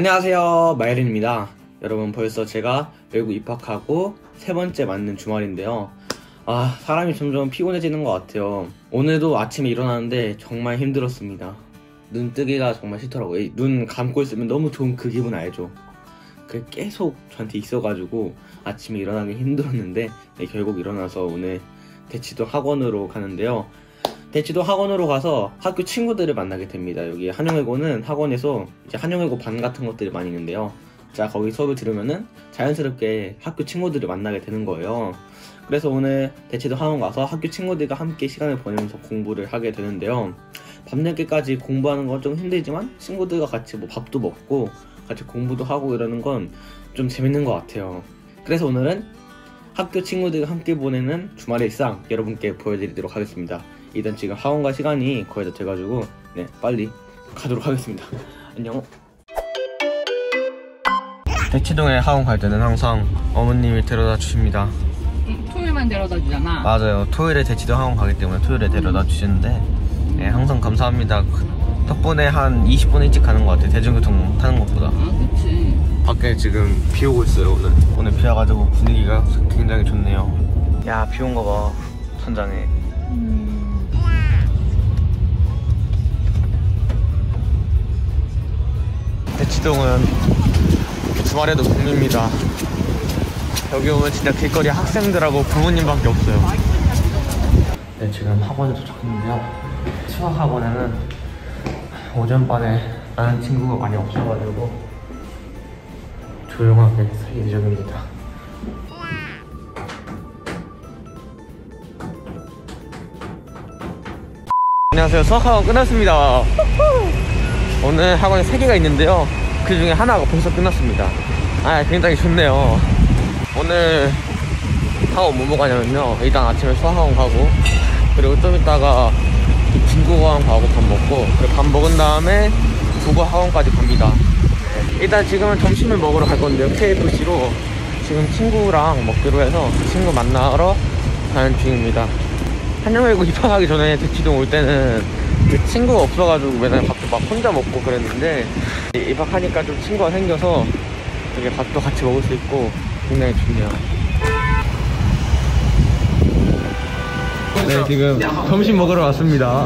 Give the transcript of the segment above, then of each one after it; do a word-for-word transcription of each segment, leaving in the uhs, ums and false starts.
안녕하세요, 마예린입니다. 여러분, 벌써 제가 외국 입학하고 세 번째 맞는 주말인데요. 아, 사람이 점점 피곤해지는 것 같아요. 오늘도 아침에 일어나는데 정말 힘들었습니다. 눈 뜨기가 정말 싫더라고요. 눈 감고 있으면 너무 좋은 그 기분 알죠? 그게 계속 저한테 있어가지고 아침에 일어나기 힘들었는데 네, 결국 일어나서 오늘 대치도 학원으로 가는데요. 대치도 학원으로 가서 학교 친구들을 만나게 됩니다. 여기 한영외고는 학원에서 이제 한영외고 반 같은 것들이 많이 있는데요. 자, 거기 수업을 들으면은 자연스럽게 학교 친구들을 만나게 되는 거예요. 그래서 오늘 대치도 학원 가서 학교 친구들과 함께 시간을 보내면서 공부를 하게 되는데요. 밤늦게까지 공부하는 건 좀 힘들지만 친구들과 같이 뭐 밥도 먹고 같이 공부도 하고 이러는 건 좀 재밌는 것 같아요. 그래서 오늘은 학교 친구들과 함께 보내는 주말의 일상 여러분께 보여드리도록 하겠습니다. 일단 지금 학원 갈 시간이 거의 다 돼가지고 네, 빨리 가도록 하겠습니다. 안녕. 대치동에 학원 갈 때는 항상 어머님이 데려다 주십니다. 토요일만 데려다 주잖아. 맞아요. 토요일에 대치동 학원 가기 때문에 토요일에 데려다 주시는데 네, 항상 감사합니다. 덕분에 한 이십 분 일찍 가는 것 같아요. 대중교통 타는 것보다. 아, 그치. 밖에 지금 비 오고 있어요. 오늘 오늘 비 와가지고 분위기가 굉장히 좋네요. 야, 비 온 거 봐. 천장에. 음... 대치동은 주말에도 붐입니다. 여기 오면 진짜 길거리 학생들하고 부모님밖에 없어요. 네, 지금 학원에 도착했는데요. 수학 학원에는 오전반에 아는 친구가 많이 없어가지고 조용하게 살 예정입니다. 안녕하세요. 수학 학원 끝났습니다. 오늘 학원에 세 개가 있는데요. 그 중에 하나가 벌써 끝났습니다. 아, 굉장히 좋네요. 오늘 학원 뭐뭐 가냐면요. 일단 아침에 수학학원 가고, 그리고 좀 이따가 중국어학원 가고 밥 먹고, 그리고 밥 먹은 다음에 국어학원까지 갑니다. 일단 지금은 점심을 먹으러 갈 건데요. 케이에프씨로 지금 친구랑 먹기로 해서 친구 만나러 가는 중입니다. 한영외고 입학하기 전에 대치동 올 때는 그 친구가 없어가지고 맨날 밥도 막 혼자 먹고 그랬는데 입학하니까 좀 친구가 생겨서 이렇게 밥도 같이 먹을 수 있고 굉장히 좋네요. 네, 지금 점심 먹으러 왔습니다.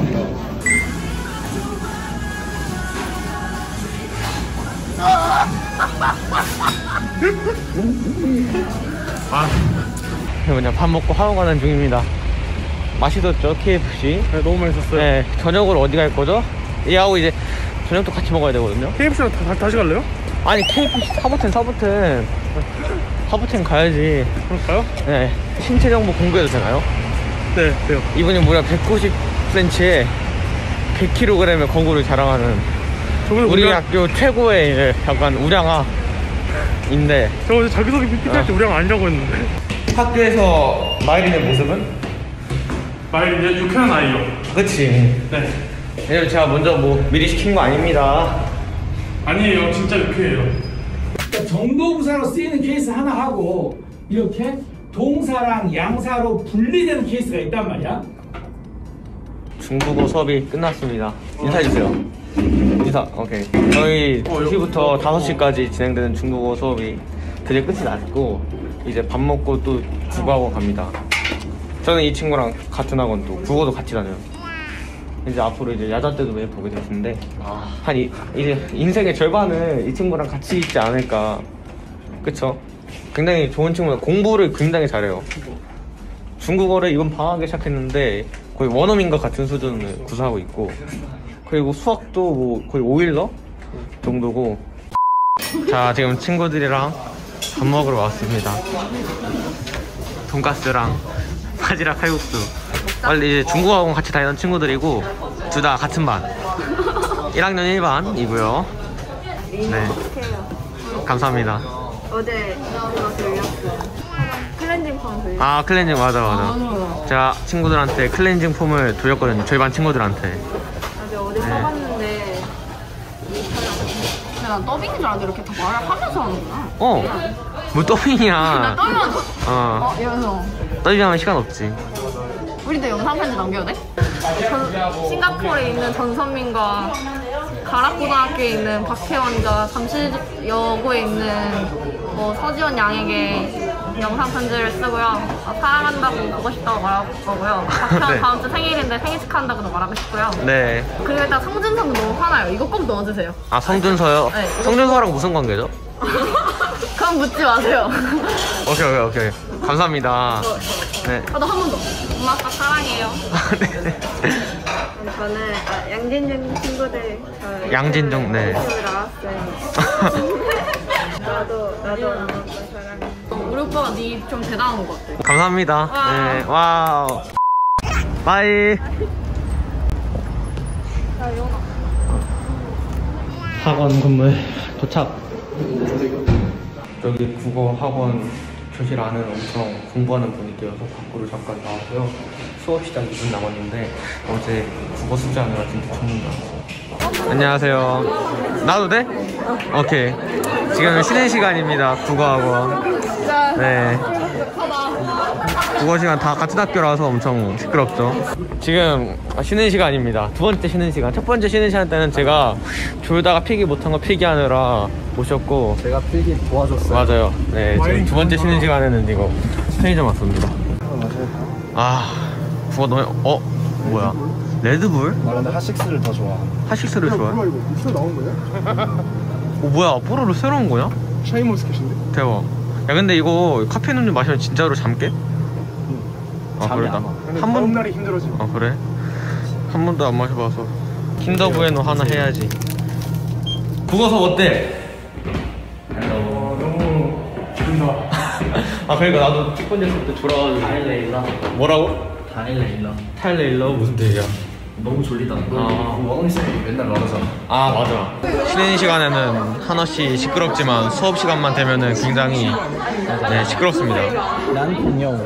아, 그냥 밥 먹고 학원 가는 중입니다. 맛있었죠, 케이에프씨? 네, 너무 맛있었어요. 네, 저녁으로 어디 갈 거죠? 얘하고 이제 저녁도 같이 먹어야 되거든요. 케이에프씨랑 다, 다시 갈래요? 아니, 케이에프씨 사보텐 사보텐 사보텐 가야지. 그럴까요? 네, 신체 정보 공개해도 되나요? 네, 돼요. 이분이 무려 백구십 센티미터에 백 킬로그램의 건구를 자랑하는 우리 우량... 학교 최고의 이제 약간 우량아인데, 저 어제 자기소개 피피티 할 때 우량 아니라고 했는데. 학교에서 마이린의 모습은? 마이린 유쾌한 아이요. 그치. 네. 왜냐면 제가 먼저 뭐 미리 시킨 거 아닙니다. 아니에요, 진짜 유쾌해요. 그러니까 정도부사로 쓰이는 케이스 하나 하고 이렇게 동사랑 양사로 분리되는 케이스가 있단 말이야. 중국어 수업이 끝났습니다. 인사해주세요. 인사. 오케이. 저희 두 시부터 다섯 시까지 진행되는 중국어 수업이 드디어 끝이 났고 이제 밥 먹고 또 국어학원 갑니다. 저는 이 친구랑 같은 학원 또 국어도 같이 다녀요. 이제 앞으로 이제 야자 때도 매일 보게 될 텐데 아, 한 이, 이제 인생의 절반을 이 친구랑 같이 있지 않을까. 그쵸? 굉장히 좋은 친구예요. 공부를 굉장히 잘해요. 중국어를 이번 방학에 시작했는데 거의 원어민 것 같은 수준을 구사하고 있고, 그리고 수학도 뭐 거의 오일러 정도고. 자, 지금 친구들이랑 밥 먹으러 왔습니다. 돈가스랑 바지락 칼국수. 빨리 이제 중국어학원 같이 다니던 친구들이고 둘 다 같은 반 일 학년 일 반이고요 네, 감사합니다. 어제 그거 돌렸어요. 클렌징 폼 돌렸어요. 아, 클렌징. 맞아 맞아. 제가 친구들한테 클렌징 폼을 돌렸거든요. 저희 반 친구들한테. 어제 어디 써봤는데 근데 난 더빙인 줄 알았는데 이렇게 다 말을 하면서 하는구나. 어? 뭐 더빙이야. 나 떨면 어, 어, 이러면서 더빙하면 시간 없지. 우리도 영상 편지 남겨도 돼? 전, 싱가포르에 있는 전선민과 가락고등학교에 있는 박혜원과 잠실여고에 있는 뭐 서지원 양에게 영상 편지를 쓰고요. 어, 사랑한다고 보고 싶다고 말할 거고요. 박혜원 네. 다음 주 생일인데 생일 축하한다고도 말하고 싶고요. 네. 그리고 일단 성준서도 너무 화나요. 이거 꼭 넣어주세요. 아, 성준서요? 네. 성준서랑 무슨 관계죠? 그럼 묻지 마세요. 오케이, 오케이, 오케이. 감사합니다. 네. 아, 나 한 번 더. 엄마 아빠 사랑해요. 네. 저는 아, 양진중 친구들 저 양진중, 네. 유튜브 나왔어요. 나도 나도 엄마 아빠 사랑해. 우리 오빠가 니 좀 대단한 것 같아. 감사합니다. 와. 네. 와우. 바이. 학원 건물 도착. 여기 국어 학원 교실 안은 엄청 공부하는 분위기여서 밖으로 잠깐 나왔고요. 수업 시작 이 분 남았는데 어제 국어 숙제하느라 진짜 죽는 줄 알았어요. 안녕하세요. 나도 돼? 오케이. 지금 쉬는 시간입니다. 국어 학원. 네. 국어 시간 다 같은 학교라서 엄청 시끄럽죠. 지금 쉬는 시간입니다. 두 번째 쉬는 시간. 첫 번째 쉬는 시간 때는 제가 졸다가 필기 못한 거 필기하느라 모셨고 제가 필기 도와줬어요. 맞아요. 네, 지금 두 번째 쉬는 시간에는 이거 편의점 왔습니다. 아, 국어 너무 어 뭐야? 레드불? 나 근데 핫식스를 더 좋아. 핫식스를 좋아해? 뭐야 이거 입술 나온 거야? 어 뭐야? 뽀로로 새로운 거냐? 샤이머스켓인데? 대박. 야 근데 이거 카페인 음료 마시면 진짜로 잠 깨? 아 잠이 그러다. 안 와. 근데 한 다음 번. 날이 힘들어지. 아 그래? 한 번도 안 마셔봐서. 킨더부에노 하나 해야지. 국어 수업 어때? 어, 너무 기분다. 아 그러니까 나도 첫 번째 수업 때 졸아가지고. 타일레일러 뭐라고? 타일레일러 타일레일러 무슨 뜻이야? 너무 졸리다. 아. 원원쌤이 맨날 말하잖아. 아 맞아. 쉬는 시간에는 한없이 시끄럽지만 수업 시간만 되면은 굉장히 네, 시끄럽습니다. 난 공룡.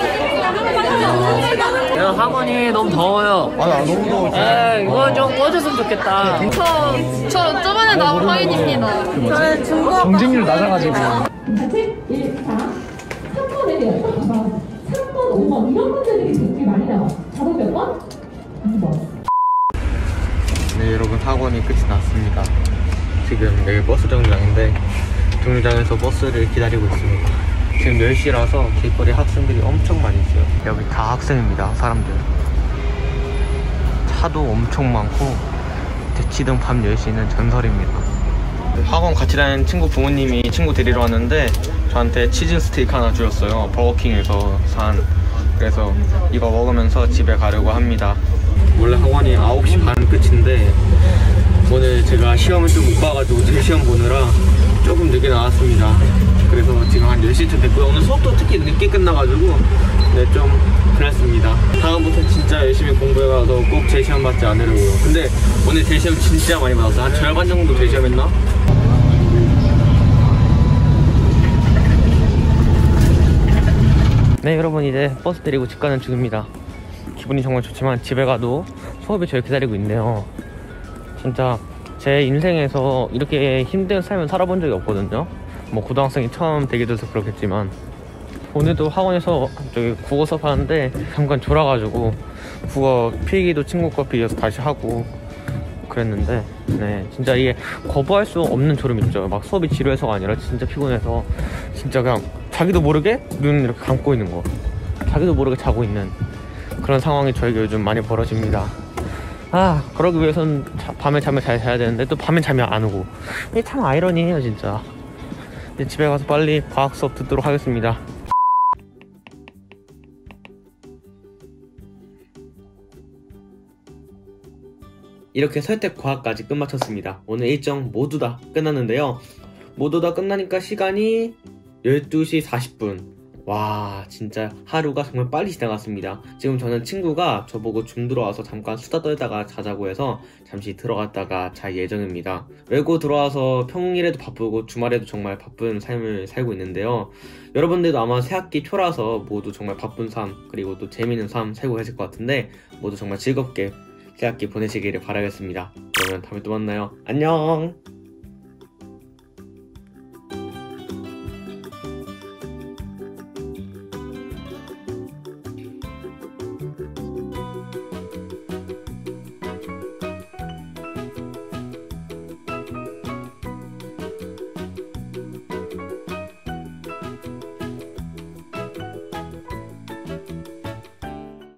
야, 학원이 너무 더워요. 아, 나 너무 더워. 에 이거 좀 꺼줬으면 좋겠다. 저, 저 저번에 나온 화인입니다. 저는 중국어 경쟁률 낮아가지고. 책 일, 사, 삼 번에 봐봐. 삼 번, 오 번 이런 문제들이 되게 많이 나와. 답은 몇 번? 이 번. 네 여러분 학원이 끝이 났습니다. 지금 여기 버스 정류장인데 정류장에서 버스를 기다리고 있습니다. 지금 열 시라서 길거리 학생들이 엄청 많이 있어요. 여기 다 학생입니다. 사람들 차도 엄청 많고 대치동 밤 열 시는 전설입니다. 학원 같이 다니는 친구 부모님이 친구 데리러 왔는데 저한테 치즈 스테이크 하나 주셨어요. 버거킹에서 산. 그래서 이거 먹으면서 집에 가려고 합니다. 원래 학원이 아홉 시 반 끝인데 오늘 제가 시험을 좀 못 봐가지고 제 시험 보느라 조금 늦게 나왔습니다. 그래서 지금 한 열 시쯤 됐고요. 오늘 수업도 특히 늦게 끝나가지고 네, 좀 그랬습니다. 다음부터 진짜 열심히 공부해가서 꼭 제 시험 받지 않으려고요. 근데 오늘 제 시험 진짜 많이 받았어요. 한 절반 정도 제 시험 했나? 네 여러분 이제 버스 데리고 집 가는 중입니다. 기분이 정말 좋지만 집에 가도 수업이 저를 기다리고 있네요. 진짜 제 인생에서 이렇게 힘든 삶을 살아본 적이 없거든요. 뭐 고등학생이 처음 되게 돼서 그렇겠지만 오늘도 학원에서 저기 국어 수업 하는데 잠깐 졸아가지고 국어 필기도 친구 거 빌려서 다시 하고 그랬는데 네 진짜 이게 거부할 수 없는 졸음 있죠. 막 수업이 지루해서가 아니라 진짜 피곤해서 진짜 그냥 자기도 모르게 눈 이렇게 감고 있는 거, 자기도 모르게 자고 있는 그런 상황이 저에게 요즘 많이 벌어집니다. 아 그러기 위해선 자, 밤에 잠을 잘 자야 되는데 또 밤에 잠이 안 오고 이게 참 아이러니해요 진짜. 이제 집에 가서 빨리 과학 수업 듣도록 하겠습니다. 이렇게 설득 과학까지 끝마쳤습니다. 오늘 일정 모두 다 끝났는데요. 모두 다 끝나니까 시간이 열두 시 사십 분. 와 진짜 하루가 정말 빨리 지나갔습니다. 지금 저는 친구가 저보고 줌 들어와서 잠깐 수다 떨다가 자자고 해서 잠시 들어갔다가 잘 예정입니다. 외고 들어와서 평일에도 바쁘고 주말에도 정말 바쁜 삶을 살고 있는데요. 여러분들도 아마 새학기 초라서 모두 정말 바쁜 삶 그리고 또 재미있는 삶 살고 계실 것 같은데 모두 정말 즐겁게 새학기 보내시기를 바라겠습니다. 그러면 다음에 또 만나요. 안녕.